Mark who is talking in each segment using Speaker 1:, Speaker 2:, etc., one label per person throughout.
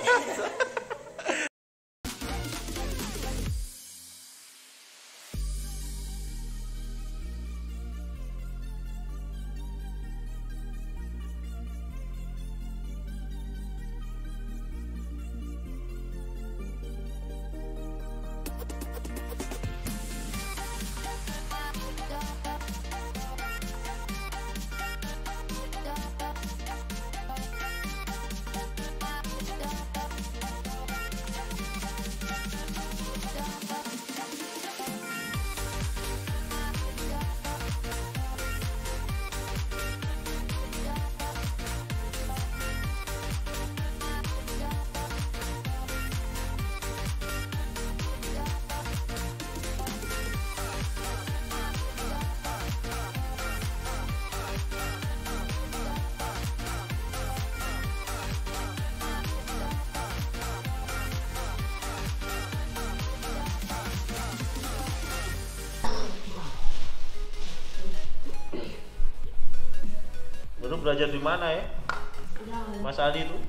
Speaker 1: Baru belajar di mana ya? Mas Adi tuh?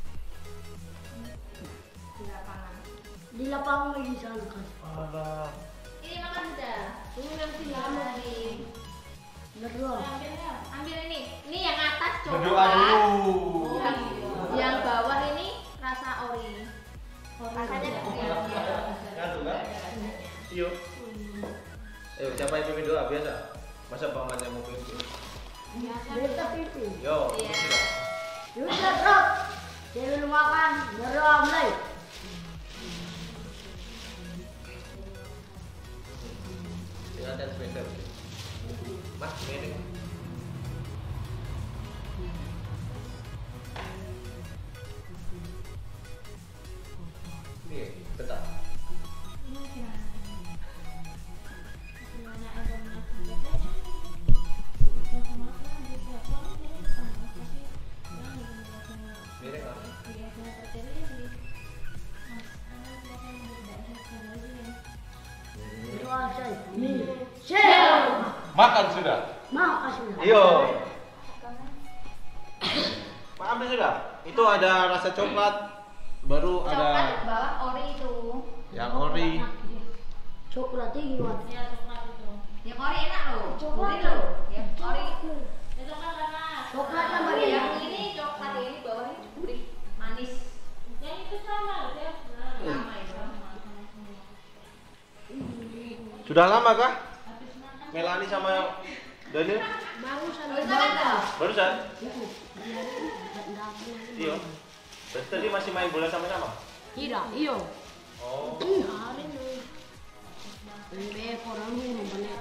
Speaker 2: Di lapangan lagi sana kan.
Speaker 1: Alah.
Speaker 3: Ini makan sudah. Ini nanti lagi.
Speaker 2: Berdoa.
Speaker 3: Ambil ini. Ini yang atas coklat.
Speaker 1: Berdoa dulu.
Speaker 3: Yang bawah ini rasa ori. Rasanya
Speaker 1: Ngantuk kan? Iya. Ayo, siapa yang pimpin doa biasa? Masa paman yang mau pimpin?
Speaker 2: Beta pipi.
Speaker 1: Yo.
Speaker 3: Iya.
Speaker 2: Yaudah bro. Jangan makan. Berdoa mulai.
Speaker 1: Silakan spesial. Mas, ini. Iya, betul. Miring apa?
Speaker 2: Berdoa saya. Nih. Shell.
Speaker 1: Makan sudah.
Speaker 2: Makasih.
Speaker 1: Iyo. Pak ambil sudah. Itu ada rasa coklat, baru
Speaker 3: coklat
Speaker 1: ada
Speaker 3: bawah ori itu.
Speaker 1: yang ori.
Speaker 2: Coklat tinggi banget.
Speaker 3: Ya coklat itu. Yang ori enak loh.
Speaker 2: Coklat
Speaker 3: Gurih loh. Yang ori.
Speaker 2: Ya,
Speaker 3: Coklat panas.
Speaker 2: Coklatnya
Speaker 3: Yang
Speaker 2: bagaimana?
Speaker 3: yang ini coklat ini bawah ini gurih, manis. Yang itu sama loh ya. Sama itu.
Speaker 1: Sudah lama kah? Melani sama Daniel?
Speaker 2: Barusan.
Speaker 1: Barusan?
Speaker 2: Itu.
Speaker 1: Iya. Berarti tadi masih main bola sama-sama?
Speaker 2: Tidak. Iyo.
Speaker 1: Oh.
Speaker 2: Hari ini. Ini orang ini banyak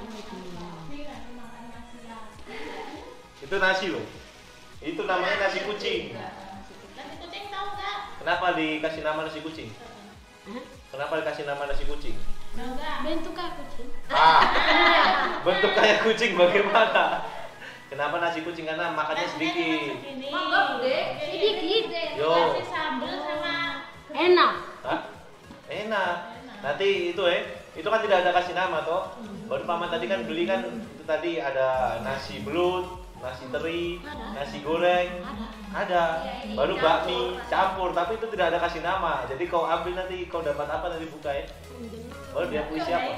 Speaker 1: Itu nasi loh. Itu namanya nasi kucing.
Speaker 3: Nasi kucing tahu nggak?
Speaker 1: Kenapa dikasih nama nasi kucing? Kenapa dikasih nama nasi kucing?
Speaker 3: Enggak.
Speaker 2: bentuk kayak kucing.
Speaker 1: Ah, bentuk kayak kucing bagaimana? Kenapa nasi kucing? Karena makannya sedikit.
Speaker 3: Mangga gede, sedikit.
Speaker 1: Yo.
Speaker 3: Kasih sambal sama
Speaker 2: Enak.
Speaker 1: Hah? Enak. Nanti itu itu kan tidak ada kasih nama toh. Baru paman tadi kan beli kan itu tadi ada nasi belut, nasi teri, nasi goreng, ada. Baru bakmi campur, tapi itu tidak ada kasih nama. Jadi kau ambil nanti kau dapat apa nanti buka ya. Baru dia puisi apa?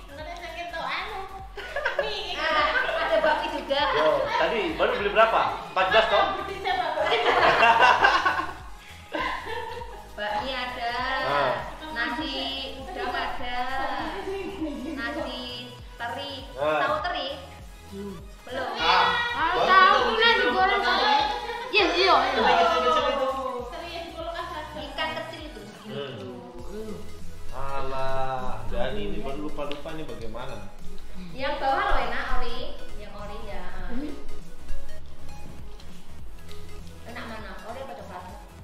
Speaker 3: ada bakmi juga.
Speaker 1: Yo, tadi baru beli berapa? 14 toh?
Speaker 3: Bakmi ada,
Speaker 1: Ah.
Speaker 3: nasi udang ada, nasi teri.
Speaker 1: Ah.
Speaker 3: Tahu teri? Belum.
Speaker 1: Ah,
Speaker 2: Tahu nasi goreng saja. Yes, iyo.
Speaker 1: kecil-kecil itu.
Speaker 3: Ikan kecil itu.
Speaker 1: Alah, Dani ini baru lupa-lupa nih bagaimana?
Speaker 3: Yang bawah loh enak ori, yang ori ya. Enak mana? Ori apa coklat?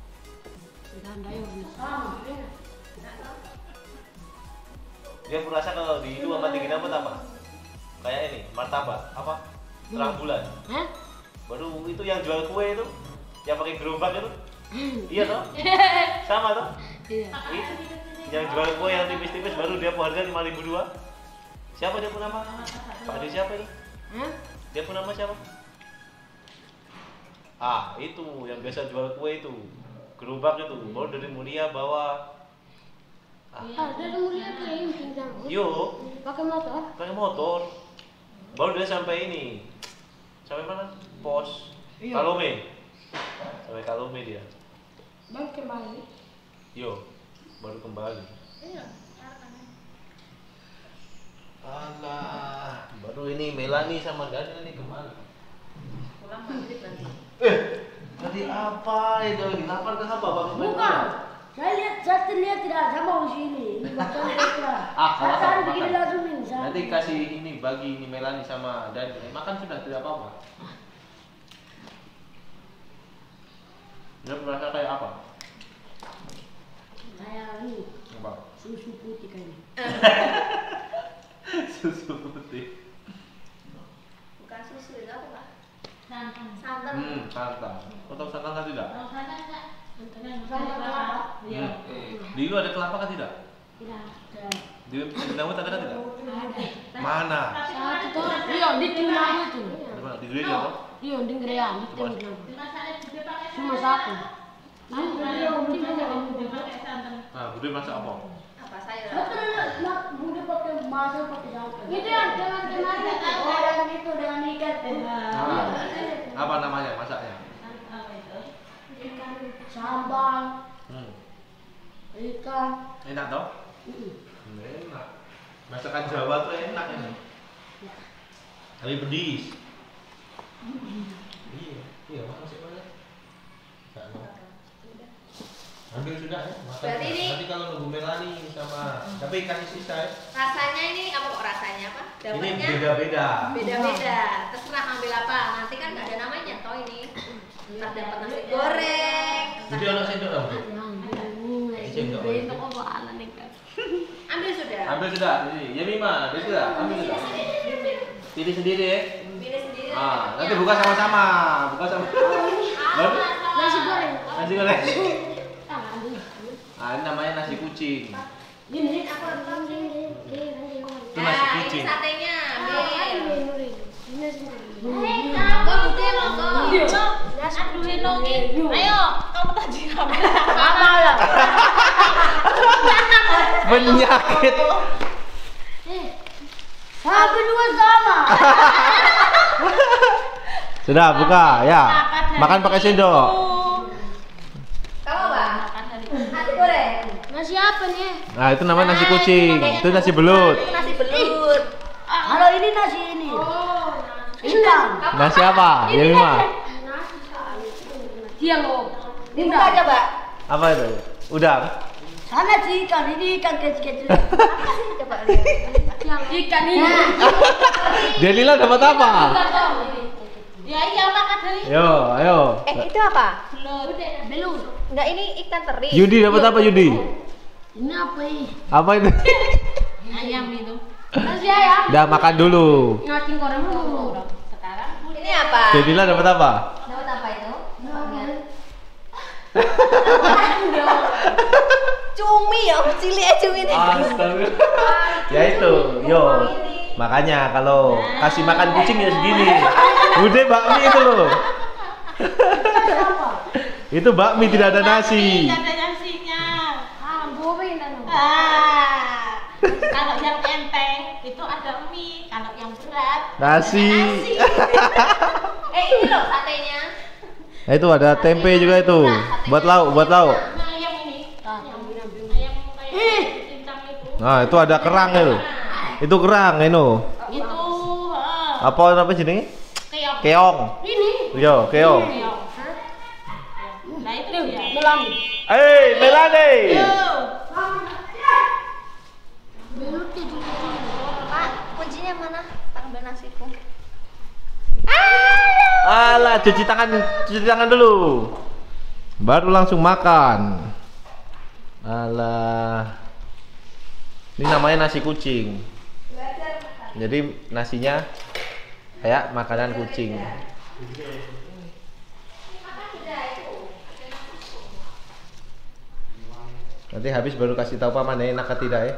Speaker 1: Dia merasa kalau di itu sama tinggi dapat apa? Kayak ini, martabak, apa? Terang bulan.
Speaker 2: Hah?
Speaker 1: Baru itu yang jual kue itu, yang pakai gerobak itu. Iya toh? Sama toh?
Speaker 2: Iya.
Speaker 1: Itu. Yang jual kue yang tipis-tipis baru dia harga 5.002. Siapa dia pun nama? Pak Ade siapa itu?
Speaker 2: Hah?
Speaker 1: Dia pun nama siapa? Ah, itu yang biasa jual kue itu. gerobak itu, baru dari Mulia bawa.
Speaker 2: Dari Mulia ke ini tinggal.
Speaker 1: Yo,
Speaker 2: Pakai motor.
Speaker 1: pakai motor. Baru dia sampai ini. Sampai mana? Pos Kalome. Sampai Kalome dia.
Speaker 2: Bang kembali.
Speaker 1: Yo, baru kembali. Alah, baru ini Melani sama Daniel ini kemana?
Speaker 3: Pulang maghrib nanti.
Speaker 1: Tadi apa itu? Lapar ke apa Bang?
Speaker 2: Bukan. Saya lihat tidak ada mau sini. Ini bakal mereka.
Speaker 1: Makan,
Speaker 2: Saya
Speaker 1: makan.
Speaker 2: begini langsung insya.
Speaker 1: Nanti kasih ini bagi ini Melani sama Daniel. Makan sudah tidak apa-apa. Dia merasa kayak apa?
Speaker 2: Kayak ini
Speaker 1: Apa?
Speaker 2: susu putih kayaknya.
Speaker 1: Susu putih.
Speaker 3: Bukan susu itu apa Pak?
Speaker 2: Santan.
Speaker 3: Santan.
Speaker 1: Santan. Kau tahu santan kan tidak?
Speaker 2: Santan kelapa.
Speaker 1: Di lu ada kelapa kan tidak?
Speaker 2: Tidak ada.
Speaker 1: Di Dawud ada kan tidak?
Speaker 2: Ada.
Speaker 1: Mana?
Speaker 2: Satu tuh. Iya di timur itu.
Speaker 1: Di mana? Di gereja apa?
Speaker 2: Iya di gereja di timur. Cuma satu.
Speaker 1: Ah, Bude masak apa?
Speaker 3: Apa sayur?
Speaker 2: Bude pakai masak pakai santan. Itu yang dengan kemarin orang itu dengan ikan.
Speaker 1: Apa namanya masaknya?
Speaker 2: Ikan sambal, ikan.
Speaker 1: Enak toh? Enak. Masakan Jawa tuh enak ini. Tapi pedis. Iya, makan sih mana? Ambil sudah ya. Makan.
Speaker 3: Berarti ini-
Speaker 1: Nanti kalau nunggu Melani sama tapi kasih sisa ya.
Speaker 3: Rasanya ini apa kok rasanya apa?
Speaker 1: Ini
Speaker 3: Dapatnya
Speaker 1: beda-beda.
Speaker 3: beda-beda. Terserah ambil apa. Nanti kan nggak ada namanya toh ini. Entah dapat nasi goreng.
Speaker 1: Jadi anak sendok dong.
Speaker 3: Ambil sudah.
Speaker 1: Ambil sudah. Ini ya Mima, dia sudah. Ambil sudah. Pilih sendiri ya.
Speaker 3: Pilih sendiri.
Speaker 1: Ah, nanti buka sama-sama. Buka sama. Baru
Speaker 2: Nasi goreng.
Speaker 1: nasi goreng. Ah, ini namanya nasi kucing.
Speaker 2: Ini aku rekam ini.
Speaker 1: Itu
Speaker 3: Nah,
Speaker 1: nasi
Speaker 3: ini
Speaker 1: kucing.
Speaker 3: satenya. Ambil.
Speaker 2: Ini
Speaker 3: Kok putih monggo.
Speaker 2: Ayo, kamu tadi apa lah?
Speaker 1: Penyakit.
Speaker 2: Satu dua sama.
Speaker 1: Sudah buka ya. Makan pakai sendok.
Speaker 3: Kamu apa? Nasi goreng.
Speaker 2: Nasi apa nih?
Speaker 1: Nah, itu namanya nasi kucing. Itu nasi belut.
Speaker 3: Itu nasi belut.
Speaker 2: Kalau ini nasi ini. Ikan.
Speaker 1: Nasi apa? Ya Mima.
Speaker 2: Siang loh.
Speaker 3: Dibuka aja, Mbak.
Speaker 1: Apa itu? Udang.
Speaker 2: Sana sih ikan, ini ikan kecil-kecil.
Speaker 3: Coba lihat.
Speaker 2: Ikan ini.
Speaker 1: Delila dapat apa?
Speaker 2: Ya iya makan dari.
Speaker 1: Yo, ayo.
Speaker 3: Itu apa?
Speaker 2: Belut.
Speaker 3: Enggak, ini ikan teri.
Speaker 1: Yudi dapat apa Yudi?
Speaker 2: Ini apa ini?
Speaker 1: Apa itu?
Speaker 2: Ayam itu. Nasi ayam.
Speaker 1: Udah makan dulu.
Speaker 2: Ngacing goreng dulu. Sekarang.
Speaker 3: Ini apa?
Speaker 1: Delila dapat apa?
Speaker 3: Dapat apa itu? Cumi ya, cilik cumi ini.
Speaker 1: Astaga. Ya itu, yo. Makanya kalau kasih makan kucing ya segini. Udah bakmi itu loh. Itu bakmi tidak ada nasi.
Speaker 4: Ada nasinya.
Speaker 2: Goreng dan.
Speaker 4: Kalau yang enteng itu ada mie. Kalau yang berat
Speaker 1: Nasi.
Speaker 3: Ini loh satenya.
Speaker 1: Nah, itu ada tempe juga itu. Buat lauk, buat lauk.
Speaker 4: nah, ayam ini. Ayam kayak cincang itu.
Speaker 1: Nah, itu ada kerang itu. Itu kerang itu.
Speaker 4: Itu
Speaker 1: Apa jenisnya?
Speaker 4: keong.
Speaker 1: Keong.
Speaker 2: Ini.
Speaker 1: Yo, keong.
Speaker 4: Keong. Nah itu dia.
Speaker 2: Melani.
Speaker 1: Melani.
Speaker 2: Belut itu.
Speaker 3: Pak, kuncinya mana? Ambil nasiku.
Speaker 1: Alah, cuci tangan dulu. Baru langsung makan. Alah. Ini namanya nasi kucing. Jadi nasinya kayak makanan kucing. Nanti habis baru kasih tahu paman ya enak atau tidak ya.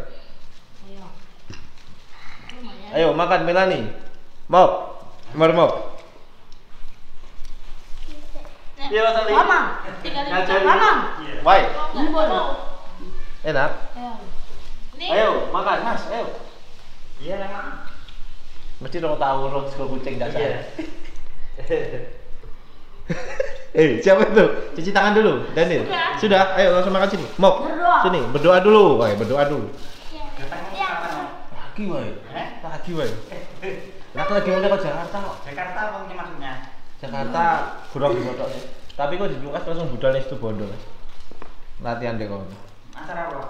Speaker 1: Ayo makan Melani. Mop. Mop. Iya Mas Ali.
Speaker 2: Mama.
Speaker 1: Ngajarin.
Speaker 2: Mama.
Speaker 1: Baik.
Speaker 2: Gimana?
Speaker 1: Enak.
Speaker 4: Nih.
Speaker 1: Ayo makan Mas, ayo.
Speaker 5: Iya emang.
Speaker 1: Mesti dong tahu urut sekul kucing dasar.
Speaker 5: Iya.
Speaker 1: Siapa itu? Cuci tangan dulu, Daniel. Sudah, ayo langsung makan sini. Mok.
Speaker 2: Berdoa.
Speaker 1: Sini, berdoa dulu. Woi, berdoa dulu.
Speaker 5: Katanya kapan Om?
Speaker 1: Lagi woi.
Speaker 5: Eh?
Speaker 1: Lagi woi. Lagi mulai ke Jakarta kok.
Speaker 5: Jakarta apa ini maksudnya?
Speaker 1: Jakarta kurang dibotok ya. Tapi kok di Lukas langsung budal itu bondo. Latihan deh kau.
Speaker 5: Acara apa?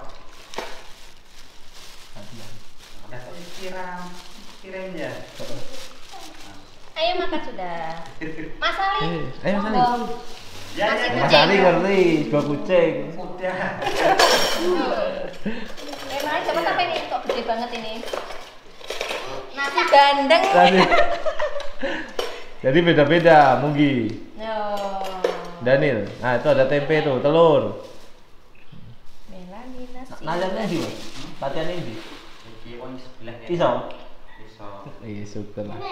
Speaker 1: Latihan.
Speaker 5: Ada kirim ya.
Speaker 3: Ayo makan sudah. Mas Ali.
Speaker 1: Ayo Mas Ali.
Speaker 5: Ya ya.
Speaker 3: Masih
Speaker 1: Mas Ali ngerti, dua kucing.
Speaker 5: Udah.
Speaker 3: Mari coba apa ini? Kok gede banget ini? Nasi bandeng.
Speaker 1: Tadi. Jadi beda-beda, Munggi.
Speaker 3: Oh.
Speaker 1: Daniel. Nah, itu ada tempe tuh, telur.
Speaker 3: Melani nasi.
Speaker 1: Latihan ini, latihan ini.
Speaker 5: Iki wong sebelah ya.
Speaker 1: Iso.
Speaker 5: Iso.
Speaker 1: Iya, syukur lah.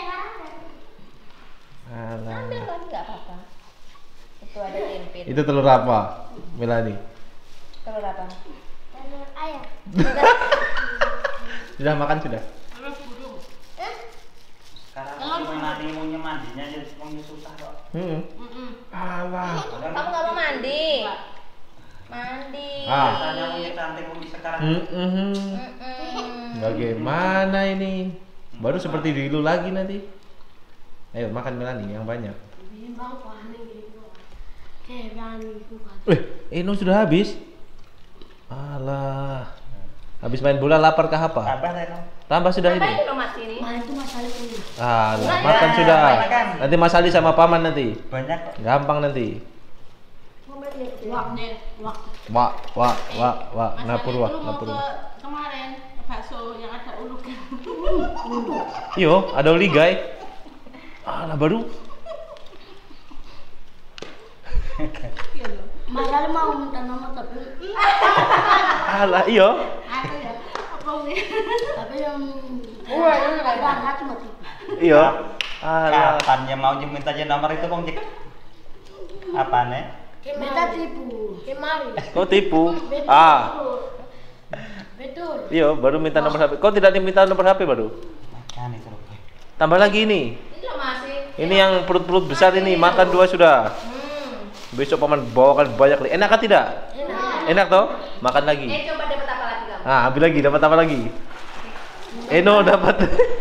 Speaker 1: Alah.
Speaker 3: Ambil kan nggak apa-apa. Itu ada tempe.
Speaker 1: Itu telur apa, Melani?
Speaker 3: Telur apa?
Speaker 2: Telur ayam.
Speaker 1: Sudah makan sudah?
Speaker 5: Sekarang cuma nanti mandinya ya susah kok.
Speaker 1: Alah.
Speaker 3: Kamu nggak mau mandi? Mandi.
Speaker 5: Biasanya punya cantik punya sekarang.
Speaker 1: Bagaimana ini? Baru seperti dulu lagi nanti. Ayo makan Melani yang banyak.
Speaker 2: Bimbang paling gitu. Kayak bukan.
Speaker 1: Eno sudah habis. Alah. Habis main bola lapar kah apa?
Speaker 5: Tambah saya dong.
Speaker 1: Tambah sudah
Speaker 3: Apa
Speaker 1: ini.
Speaker 3: itu dong Mas ini?
Speaker 2: Mana itu masalah punya.
Speaker 1: Alah,
Speaker 3: Ya,
Speaker 1: makan sudah.
Speaker 5: makan.
Speaker 1: Nanti Mas Ali sama Paman nanti.
Speaker 5: Banyak kok.
Speaker 1: Gampang nanti. Wak, ngapur wak, ngapur.
Speaker 4: Kemarin bakso yang ada ulukan.
Speaker 1: Iyo, ada uligai. Alah baru.
Speaker 2: Masalah mau minta nomor tapi
Speaker 1: Alah iyo.
Speaker 4: Ada ya. Apa ini?
Speaker 2: tapi yang banget mati.
Speaker 1: Iyo. Alah.
Speaker 5: Kapan ya mau minta aja nomor itu Bang Cek? Apane?
Speaker 2: Beta tipu. Kemari.
Speaker 1: Kau tipu.
Speaker 2: Betul.
Speaker 1: Iyo, baru minta nomor HP. Kau tidak diminta nomor HP baru?
Speaker 5: Makan itu loh.
Speaker 1: Tambah lagi ini.
Speaker 3: Ini loh masih.
Speaker 1: Ini yang perut-perut besar ini makan 2 sudah. Besok Paman bawakan banyak lagi. Enak kan tidak? Enak toh? Makan lagi.
Speaker 3: Coba dapat apa lagi kamu?
Speaker 1: Ah, ambil lagi, dapat apa lagi? Eno dapat.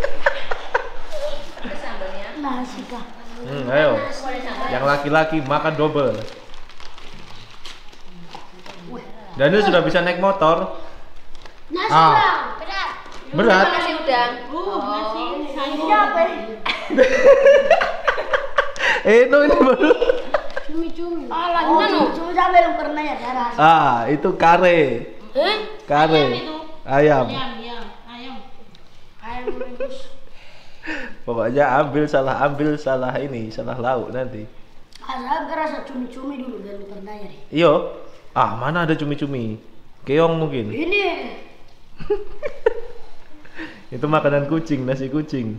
Speaker 3: Ada sambalnya.
Speaker 2: Nasi kah?
Speaker 1: Ayo.
Speaker 3: Ada sambal.
Speaker 1: Yang laki-laki makan double. Daniel sudah bisa naik motor.
Speaker 2: Nasi
Speaker 1: Ah.
Speaker 2: lah.
Speaker 1: Berat.
Speaker 3: Nasi udang.
Speaker 4: Nasi
Speaker 2: Ini apa ini?
Speaker 1: Eno ini baru.
Speaker 2: Cumi-cumi.
Speaker 3: Alah, gimana?
Speaker 2: Cumi sampai belum pernah ya darah.
Speaker 1: Ah, itu kare. Kare. Ayam.
Speaker 4: Ayam.
Speaker 2: Ayam rebus.
Speaker 1: Pokoknya ambil salah ini, salah lauk nanti.
Speaker 2: Asal rasa cumi-cumi dulu baru pernah ya.
Speaker 1: Iyo. Ah, mana ada cumi-cumi? Keong mungkin.
Speaker 2: Ini.
Speaker 1: Itu makanan kucing, nasi kucing.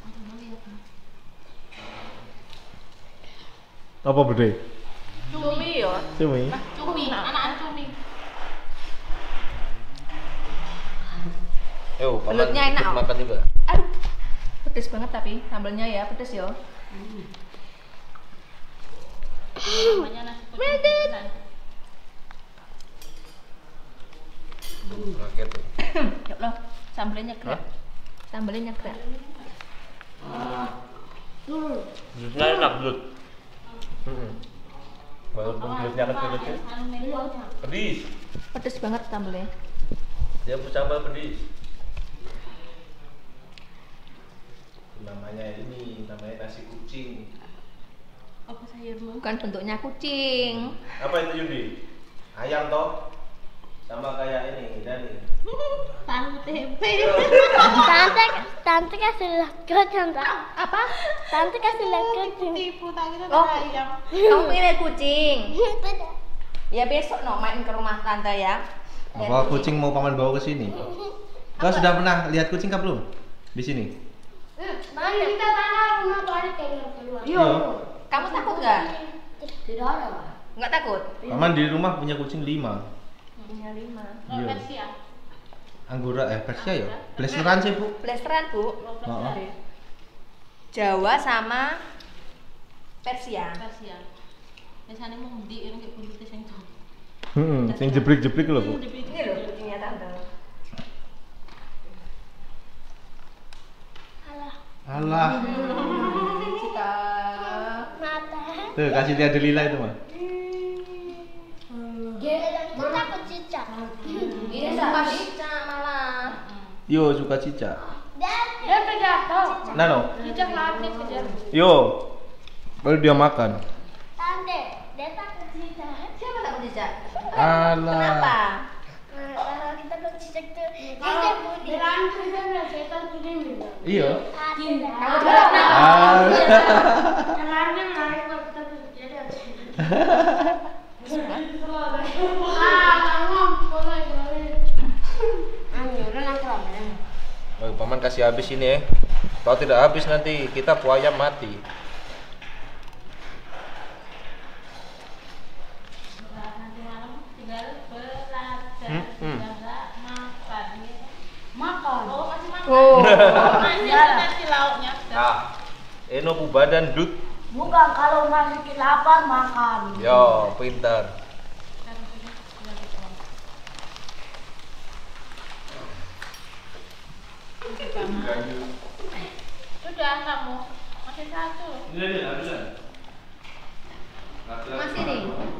Speaker 1: Apa bede?
Speaker 3: Cumi ya.
Speaker 1: Cumi.
Speaker 4: Cumi, anak cumi.
Speaker 1: Yo,
Speaker 3: Belutnya enak, Om.
Speaker 1: makan juga.
Speaker 3: Aduh. Pedes banget tapi sambalnya ya, pedes ya.
Speaker 4: Namanya nasi kucing.
Speaker 1: Rakyat tuh.
Speaker 3: Ya Allah, sambalnya gerak. Sambalnya gerak.
Speaker 1: Belutnya enak belut. Walaupun belutnya kecil-kecil. Pedis.
Speaker 3: Pedes banget sambalnya.
Speaker 1: Dia sambal pedis. Namanya nasi kucing.
Speaker 4: Apa sayurmu?
Speaker 3: Bukan bentuknya kucing.
Speaker 1: Apa itu Yundi? Ayam toh? Sama kayak ini, Dani.
Speaker 4: Tahu tempe.
Speaker 2: Tante kasih lagu tante.
Speaker 3: Apa?
Speaker 2: Tante kasih lagu.
Speaker 4: Tipu tak kita
Speaker 3: Oh.
Speaker 4: ayam.
Speaker 3: Kamu pengen lihat kucing? Ya besok no main ke rumah tante ya. Lihat
Speaker 1: Apa kucing mau Paman bawa ke sini? Kau sudah pernah lihat kucing kah belum? Di sini?
Speaker 2: Mana kita tanah rumah balik keluar.
Speaker 1: Iya.
Speaker 3: Kamu takut nggak?
Speaker 2: Tidak ada, Pak.
Speaker 3: Nggak takut?
Speaker 1: Paman di rumah punya kucing 5.
Speaker 3: Punya 5.
Speaker 4: Kalau
Speaker 1: Iya.
Speaker 4: Persia.
Speaker 1: Anggora Persia ya? Blasteran sih, Bu.
Speaker 3: Blasteran, Bu.
Speaker 1: Heeh.
Speaker 3: Jawa sama Persia.
Speaker 4: Persia. Biasanya mau di ini kayak kulit sing tuh.
Speaker 1: Sing jebrik-jebrik lho, Bu.
Speaker 3: Ini loh kucingnya tante.
Speaker 1: Alah.
Speaker 3: Cita.
Speaker 2: Mata.
Speaker 1: Tuh, kasih lihat Delila itu, mah.
Speaker 2: Mana takut cicak?
Speaker 3: Ini suka cicak malah.
Speaker 1: Yo, suka cicak.
Speaker 2: Dia terjatuh.
Speaker 1: Nano.
Speaker 4: Cicak latih kejar.
Speaker 1: Yo. Baru dia makan.
Speaker 2: Tante, dia takut cicak.
Speaker 3: Siapa takut cicak?
Speaker 1: Alah.
Speaker 3: Kenapa?
Speaker 2: Kalau kita takut cicak tuh,
Speaker 4: Kalau
Speaker 2: di lantai kan setan tuh dia bilang.
Speaker 1: Iya.
Speaker 3: Takut galak nak.
Speaker 2: Jalannya menarik kalau kita tuh jadi ada.
Speaker 1: Oh, paman kasih habis ini ya. Kalau tidak habis nanti kita buaya mati.
Speaker 4: Nanti malam tinggal belajar,
Speaker 1: Hmm.
Speaker 4: jaga makan.
Speaker 2: Makan.
Speaker 4: Oh masih makan.
Speaker 3: Oh.
Speaker 4: Masih nanti lauknya.
Speaker 1: Ah. Eno bu badan dut.
Speaker 2: Bukan kalau masih lapar makan.
Speaker 1: Yo, pintar.
Speaker 4: Sudah kamu masih satu.
Speaker 3: Masih nih.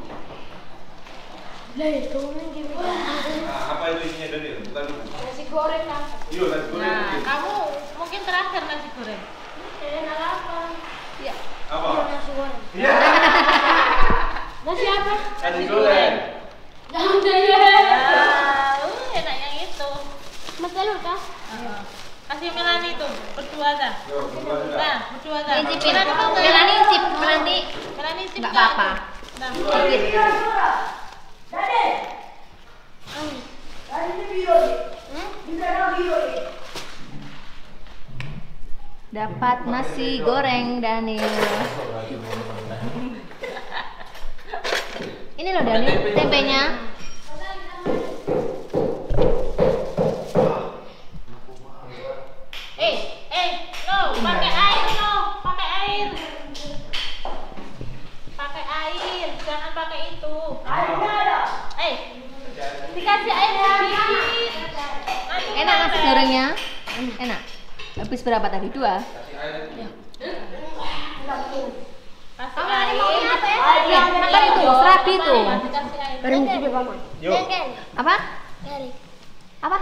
Speaker 2: Lah itu gimana?
Speaker 1: Apa itu isinya dari? Bukan.
Speaker 2: Nasi goreng kan.
Speaker 1: Iya, nasi
Speaker 4: Nah, kamu mungkin terakhir nasi goreng.
Speaker 2: Enak apa?
Speaker 3: Ya.
Speaker 1: Apa?
Speaker 2: Nasi goreng.
Speaker 1: Iya.
Speaker 2: Nasi apa?
Speaker 1: Nasi goreng.
Speaker 2: Jangan deh.
Speaker 4: Enak yang itu.
Speaker 2: Mas telur kah?
Speaker 4: Kasih Melani tuh, berdua dah.
Speaker 1: Yo, berdua sudah.
Speaker 4: Nah, berdua dah.
Speaker 3: Incipin.
Speaker 4: Melani mau nggak?
Speaker 3: Melani incip nanti.
Speaker 4: Melani incip
Speaker 3: Nggak
Speaker 4: nggak?
Speaker 3: apa-apa.
Speaker 4: Nah,
Speaker 3: Dapat nasi goreng Daniel. Ini loh Daniel, tempenya.
Speaker 4: lo, pakai air lo, pakai air. Pakai air, jangan pakai itu. Dikasih air sedikit. Nanti
Speaker 3: Enak nasi
Speaker 4: sampai.
Speaker 3: gorengnya? Enak. Habis berapa tadi? 2?
Speaker 4: Kasih air.
Speaker 3: Ya, makan itu, serabi tuh.
Speaker 4: Dikasih air.
Speaker 2: Berhenti di paman.
Speaker 1: Yo.
Speaker 3: Apa? Apa?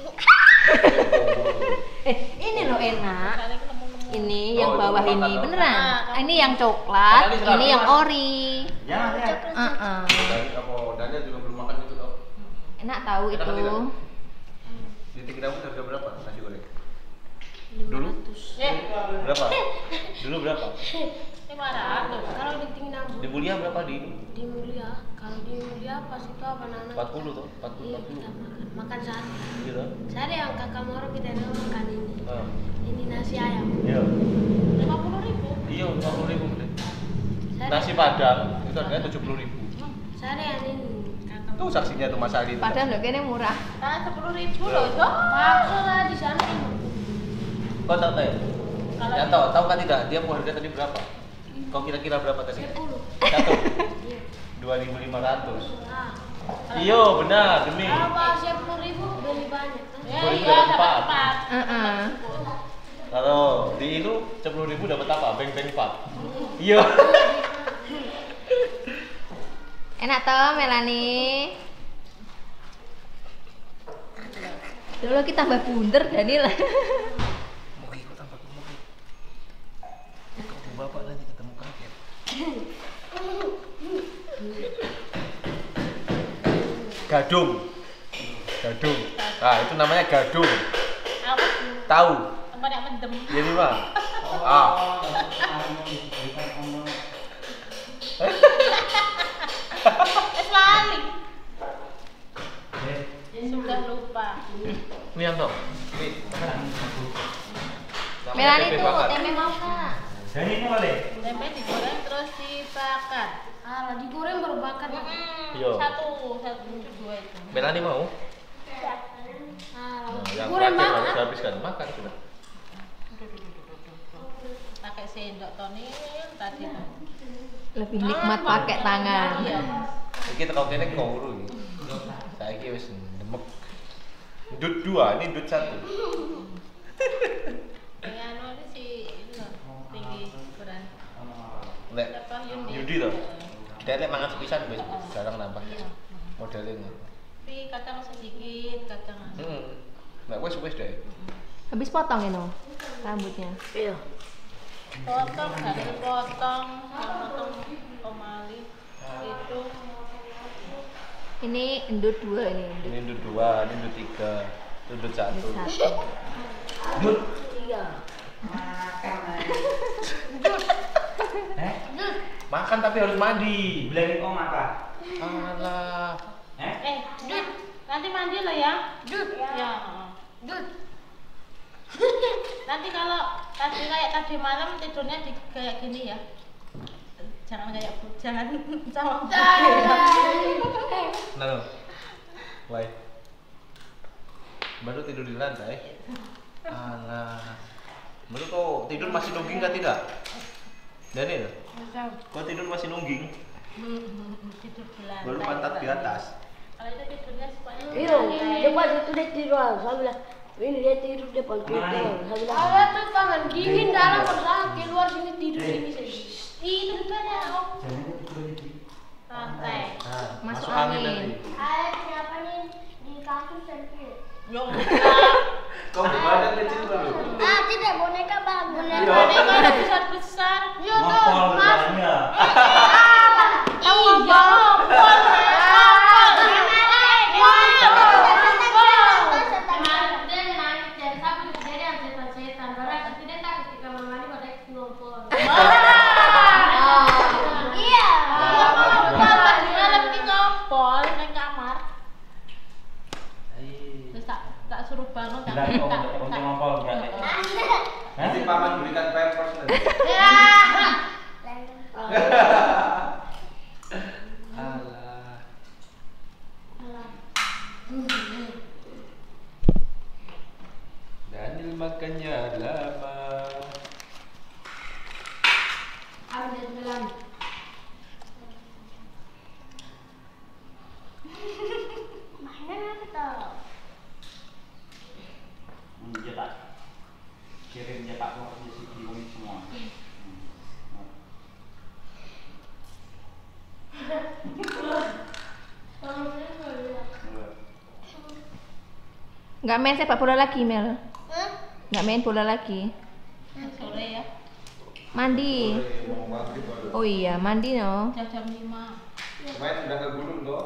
Speaker 3: Ini loh enak. Ini yang
Speaker 1: Oh,
Speaker 3: bawah
Speaker 1: itu
Speaker 3: ini
Speaker 1: makan,
Speaker 3: beneran.
Speaker 4: Nah,
Speaker 3: Ini yang coklat,
Speaker 1: Ini serabi,
Speaker 3: ini yang
Speaker 1: Mas.
Speaker 3: ori.
Speaker 5: Jangan ya.
Speaker 1: Daniel juga belum makan itu tau.
Speaker 3: Enak tahu
Speaker 1: Enak
Speaker 3: itu.
Speaker 1: tidak? Di titik dapur harga berapa nasi goreng? Dulu? Berapa? Dulu berapa?
Speaker 4: 500.
Speaker 2: Kalau di Tinggi
Speaker 1: Di Mulia berapa di?
Speaker 2: di Mulia, kalau di Mulia pas itu apa namanya?
Speaker 1: 40 tuh, 40
Speaker 2: Iya, kita
Speaker 1: 40.
Speaker 2: makan sate.
Speaker 1: Gitu.
Speaker 2: Saya yang kakak Moro kita ada makan ini.
Speaker 1: Ah.
Speaker 2: Ini nasi ayam.
Speaker 1: Iya.
Speaker 4: 50.000.
Speaker 1: Iya, 50.000 deh.
Speaker 2: Saya
Speaker 1: Nasi Padang itu harganya 70.000.
Speaker 2: Saya ada yang ini kakak.
Speaker 1: Tuh saksinya tuh Mas Ali.
Speaker 3: Padahal loh kayaknya murah.
Speaker 4: Nah, 10.000 loh, Dok.
Speaker 2: Maksudnya di sana ini.
Speaker 1: Kau tahu tak ya?
Speaker 4: Kalau
Speaker 1: Ya tahu kan tidak? Dia mau harga tadi berapa? Kau kira-kira berapa tadi?
Speaker 2: 10.
Speaker 1: Satu.
Speaker 2: Iya.
Speaker 1: 2.500.
Speaker 2: Nah,
Speaker 1: Iya, benar demi.
Speaker 2: kalau 10.000 beli banyak kan?
Speaker 4: ya,
Speaker 1: Boleh
Speaker 4: iya,
Speaker 1: dapat
Speaker 4: dapat
Speaker 1: empat.
Speaker 4: 4.
Speaker 1: Kalau di itu 10.000 dapat apa? Beng-beng 4. Iya.
Speaker 3: Enak toh Melani. Dulu kita tambah bunder Daniel.
Speaker 1: Mugi kau tambah ke mugi. Kau bapak nanti ketemu kaget. Gadung. Gadung. Nah, itu namanya gadung.
Speaker 4: Apa?
Speaker 1: Tahu?
Speaker 4: Tempat yang mendem.
Speaker 1: Jadi mah. Ah.
Speaker 4: Lali. Sudah lupa.
Speaker 1: Ini yang dong. Ini.
Speaker 3: Melani tuh tempe mau kak?
Speaker 5: Dan ini boleh.
Speaker 4: Tempe digoreng terus dibakar.
Speaker 2: Salah, digoreng baru bakar.
Speaker 1: Yo.
Speaker 4: Satu, dua itu.
Speaker 1: Melani mau?
Speaker 2: Salah.
Speaker 1: Nah, yang
Speaker 2: Goreng
Speaker 1: terakhir
Speaker 2: banget.
Speaker 1: harus habiskan makan sudah.
Speaker 4: Pakai sendok Tony tadi.
Speaker 3: Lebih nikmat pakai tangan.
Speaker 4: Iya.
Speaker 1: Iki teko kene nguru iki. Saiki wis nemek. Dut 2, ini dut 1.
Speaker 4: Yang anu ini si ini loh, tinggi ukuran.
Speaker 1: Lek
Speaker 4: Apa Yundi?
Speaker 1: Yudi to. Dek lek mangan sepisan wis jarang nambah.
Speaker 4: Iya.
Speaker 1: Modelnya.
Speaker 4: Tapi kacang sedikit, kacang anu.
Speaker 1: Nek wis dek.
Speaker 3: Habis potong ini rambutnya.
Speaker 2: Iya.
Speaker 4: Potong, harus potong, potong pemali itu.
Speaker 3: Ini endut 2 ini.
Speaker 1: Ini dut 2, ini dut 3, itu dut 1.
Speaker 5: Dut.
Speaker 2: Iya.
Speaker 1: Makan tapi harus mandi.
Speaker 5: Bilangin om apa?
Speaker 1: Alah.
Speaker 4: Dut, nanti mandi lo ya. Dut, ya. Dut. Nanti kalau tadi malam tidurnya kayak gini ya. Jangan sama.
Speaker 1: Nah, Wai. Baru tidur di lantai. Alah. Baru kau tidur masih nungging kah tidak? Daniel, kau tidur masih nungging?
Speaker 4: Tidur di lantai.
Speaker 1: Baru pantat di atas.
Speaker 4: Kalau itu tidurnya supaya.
Speaker 2: Iya, depan itu dia tidur. Saya bilang, ini dia tidur depan kita. Saya bilang, ada tuh kamar dingin dalam bersama keluar sini tidur sini.
Speaker 4: Itu depannya om. Lantai.
Speaker 1: Nah,
Speaker 3: Masuk angin.
Speaker 1: nanti.
Speaker 2: Ayah siapa nih di kasus sendiri?
Speaker 4: Yo,
Speaker 1: Kau badan kecil baru.
Speaker 2: Ah, tidak boneka bang, boneka.
Speaker 4: boneka ada besar-besar.
Speaker 2: Iya
Speaker 5: Ngopol
Speaker 2: tuh, mas.
Speaker 5: bilangnya.
Speaker 4: Iya, ngopol. Suruh bangun
Speaker 5: Bilang om untuk ngopol berarti.
Speaker 1: Nanti paman berikan pampers nanti. Alah. Daniel makannya lama.
Speaker 2: Ambil belan. Mana kita?
Speaker 5: Cetak. Kirim cetak kok di sini komik semua.
Speaker 3: Nggak main sepak bola lagi, Mel? Nggak main bola lagi?
Speaker 4: sore ya.
Speaker 3: Mandi.
Speaker 1: Mau maghrib baru.
Speaker 3: Oh iya, mandi no.
Speaker 4: Jam 5.
Speaker 1: Kemarin sudah ke gunung toh?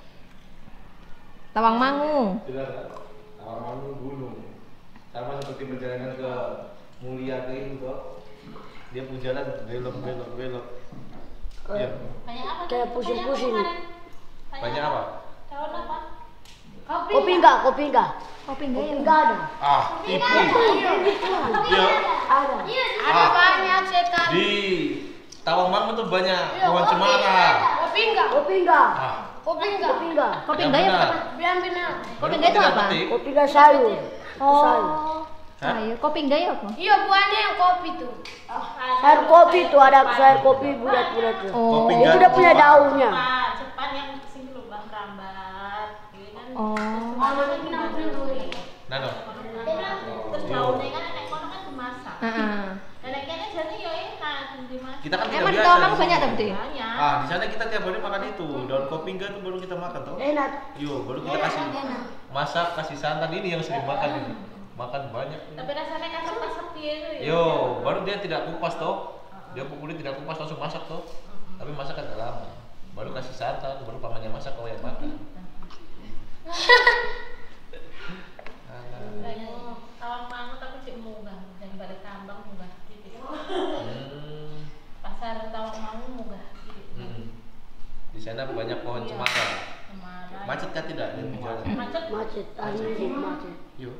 Speaker 3: Tawangmangu.
Speaker 1: Sudah kan? Awal-awal gunung. Sama seperti perjalanan ke Mulia ke ini toh. Dia pun jalan belok. Iya.
Speaker 4: Banyak apa?
Speaker 2: Kayak pusing-pusing.
Speaker 1: Banyak apa?
Speaker 4: Daun apa?
Speaker 2: Kopi enggak?
Speaker 3: Kopi enggak
Speaker 2: Kopi
Speaker 3: ya?
Speaker 2: enggak ada.
Speaker 1: Ah, tipu. Iya.
Speaker 2: Ada.
Speaker 1: Ah.
Speaker 2: Banyak setan.
Speaker 1: Di Tawangmangu tuh banyak pohon cemara.
Speaker 2: Kopi enggak? Kopi enggak?
Speaker 1: Ah.
Speaker 2: Kopi enggak? Kopi enggak?
Speaker 3: Kopi
Speaker 1: Yang
Speaker 3: enggak ya?
Speaker 1: benar.
Speaker 2: Benar.
Speaker 3: Kopi enggak itu
Speaker 1: Tidak
Speaker 3: apa?
Speaker 1: petik.
Speaker 2: Kopi enggak sayur. Sayur.
Speaker 1: Hah?
Speaker 3: Sayur. Kopi enggak ya apa?
Speaker 2: Iya, buahnya yang kopi tuh. Sayur kopi tuh ada sayur kopi bulat-bulat tuh.
Speaker 3: Oh.
Speaker 1: Kopi
Speaker 2: Itu
Speaker 1: enggak
Speaker 2: udah punya daunnya.
Speaker 4: Cepat yang sing lubang rambat. Gitu kan.
Speaker 3: Oh.
Speaker 1: Nano.
Speaker 4: Terus daunnya kan enak kono kan dimasak.
Speaker 3: Heeh.
Speaker 4: Nenek kene jadi ya enak dimasak.
Speaker 1: Kita kan tidak
Speaker 3: Emang di
Speaker 1: biasa.
Speaker 3: Tawangmangu
Speaker 1: di
Speaker 3: banyak
Speaker 1: sini.
Speaker 3: tapi?
Speaker 4: Banyak.
Speaker 1: Ah, di sana kita tiap hari makan itu. Daun kopi enggak tuh baru kita makan toh.
Speaker 2: Enak.
Speaker 1: Yo, baru kita kasih masak, kasih santan ini yang sering makan ini. Makan banyak.
Speaker 4: Tapi rasanya kan masak dia itu ya.
Speaker 1: Yo, baru dia tidak kupas toh. Dia pukulin tidak kupas langsung masak toh. Tapi masak agak lama. Baru kasih santan, baru pamannya masak kau yang makan.
Speaker 4: Tawangmangu tapi cek munggah daripada tambang munggah gitu.
Speaker 1: Hmm.
Speaker 4: Pasar Tawangmangu munggah gitu.
Speaker 1: Di sana banyak pohon cemara.
Speaker 4: Cemara.
Speaker 1: Macet kan tidak di jalan?
Speaker 4: Macet.
Speaker 2: Macet. Ini macet.
Speaker 1: Yuk.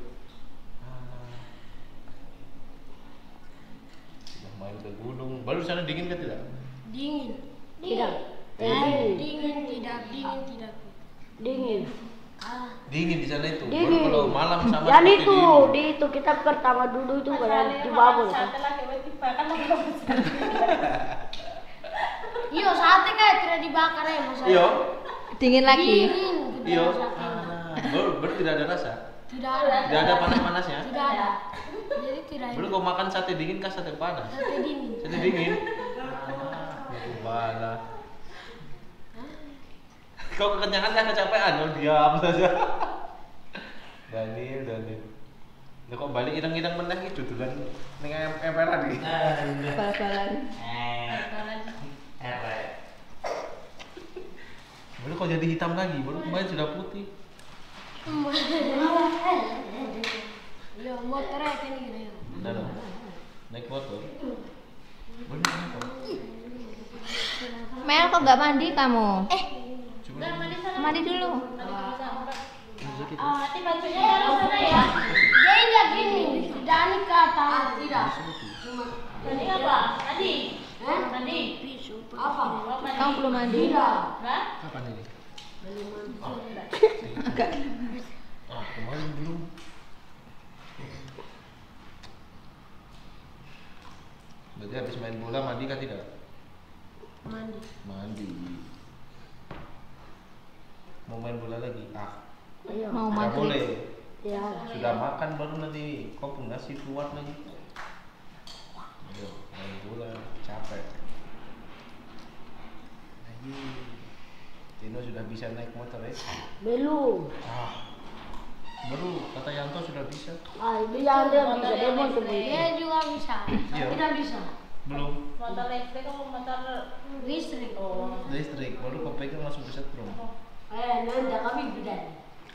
Speaker 1: Sudah main ke gunung. Baru di sana dingin kan tidak?
Speaker 2: Dingin. Tidak. Dingin. Dingin.
Speaker 1: Dingin di sana itu.
Speaker 2: Dingin.
Speaker 1: Baru kalau malam sama
Speaker 2: Dan
Speaker 1: seperti
Speaker 2: itu,
Speaker 1: ini.
Speaker 2: di itu kita pertama dulu itu kayak di babon.
Speaker 6: Iya, sate kayak tidak dibakar ya Mas.
Speaker 1: Iya.
Speaker 3: Dingin lagi.
Speaker 6: Dingin.
Speaker 1: Iya.
Speaker 6: Sate.
Speaker 1: Baru tidak ada rasa.
Speaker 6: Tidak ada.
Speaker 1: Tidak ada panas-panasnya.
Speaker 6: Tidak ada. Jadi tidak
Speaker 1: Baru kau makan sate dingin kah sate panas?
Speaker 6: sate dingin.
Speaker 1: Sate dingin. Itu bala. Kau kekenyangan kah kecapean? Kau diam saja. Daniel. Lah kok balik idang-idang meneh iki dudulan ning emperan iki.
Speaker 3: Bal-balan.
Speaker 5: Erek.
Speaker 1: Baru kok jadi hitam lagi, baru kemarin sudah putih.
Speaker 6: Iya, motornya kan gini.
Speaker 1: Udah dong. Naik motor. Baru kenapa?
Speaker 3: Mel kok nggak mandi kamu?
Speaker 1: Coba.
Speaker 3: Mandi dulu.
Speaker 4: Nanti bajunya dari sana ya.
Speaker 6: Dia tidak gini, Dani kata tidak.
Speaker 4: Tadi apa? Tadi. Tadi.
Speaker 6: Apa?
Speaker 3: Kamu belum mandi?
Speaker 4: Hah?
Speaker 1: Kapan ini?
Speaker 3: Agak.
Speaker 1: Kemarin belum. Berarti habis main bola mandi kah tidak? Mandi. Mau main bola lagi?
Speaker 2: Iya.
Speaker 3: Mau
Speaker 1: Tidak
Speaker 3: maghrib.
Speaker 1: boleh.
Speaker 2: Ya.
Speaker 1: Sudah makan baru nanti kau pun nasi keluar lagi. Ayo, main bola capek. Ayo. Tino sudah bisa naik motor ya?
Speaker 2: Belum.
Speaker 1: Baru kata Yanto sudah bisa.
Speaker 2: Dia bisa demon tuh.
Speaker 6: Dia juga bisa.
Speaker 1: Iya.
Speaker 6: Tidak bisa.
Speaker 1: Belum.
Speaker 4: Motor listrik atau motor
Speaker 6: Listrik.
Speaker 1: Listrik, baru kau pegang langsung kesetrum.
Speaker 2: Nanti kami bidan.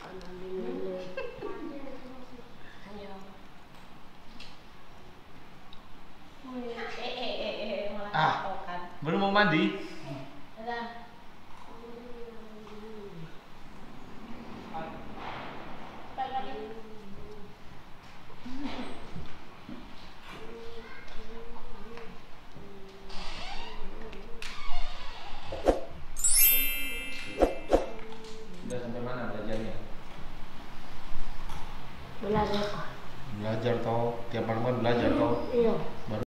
Speaker 4: malah kotokan.
Speaker 1: Baru mau mandi.
Speaker 4: Udah.
Speaker 1: Sudah sampai mana belajarnya?
Speaker 2: Belajar.
Speaker 1: Belajar toh, tiap malam kan belajar toh.
Speaker 2: Iya.